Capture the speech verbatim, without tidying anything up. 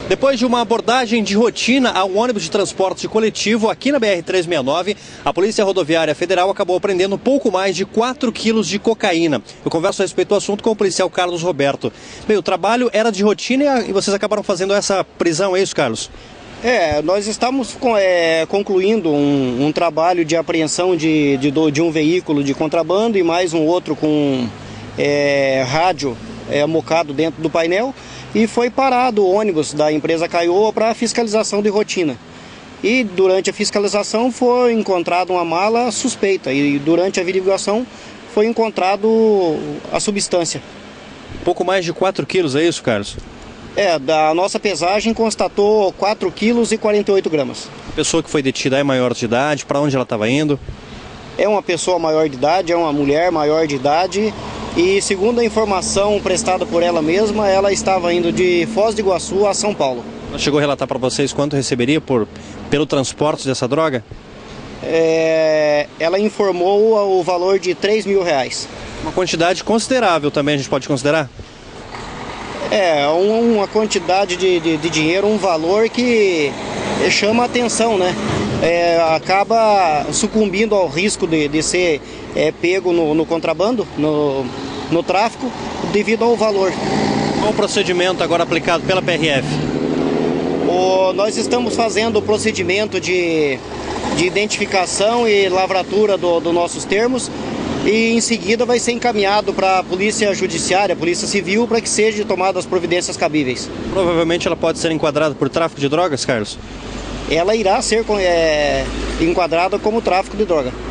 Depois de uma abordagem de rotina a um ônibus de transporte coletivo aqui na B R trezentos e sessenta e nove, a Polícia Rodoviária Federal acabou apreendendo pouco mais de quatro quilos de cocaína. Eu converso a respeito do assunto com o policial Carlos Roberto. Bem, o trabalho era de rotina e vocês acabaram fazendo essa prisão, é isso, Carlos? É, nós estamos é, concluindo um, um trabalho de apreensão de, de, de um veículo de contrabando e mais um outro com é, rádio é, mocado dentro do painel, e foi parado o ônibus da empresa Caioa para fiscalização de rotina. E durante a fiscalização foi encontrada uma mala suspeita e durante a averiguação foi encontrado a substância. Pouco mais de quatro quilos, é isso, Carlos? É, da nossa pesagem constatou quatro quilos e quarenta e oito gramas. A pessoa que foi detida é maior de idade, para onde ela estava indo? É uma pessoa maior de idade, é uma mulher maior de idade e, segundo a informação prestada por ela mesma, ela estava indo de Foz do Iguaçu a São Paulo. Ela chegou a relatar para vocês quanto receberia por, pelo transporte dessa droga? É, ela informou o valor de três mil reais. Uma quantidade considerável também, a gente pode considerar? É, uma quantidade de, de, de dinheiro, um valor que chama a atenção, né? É, acaba sucumbindo ao risco de, de ser é, pego no, no contrabando, no, no tráfico, devido ao valor. Qual o procedimento agora aplicado pela P R F? O, nós estamos fazendo o procedimento de, de identificação e lavratura dos do nossos termos, e em seguida vai ser encaminhado para a Polícia Judiciária, a Polícia Civil, para que sejam tomadas as providências cabíveis. Provavelmente ela pode ser enquadrada por tráfico de drogas, Carlos? Ela irá ser é, enquadrada como tráfico de droga.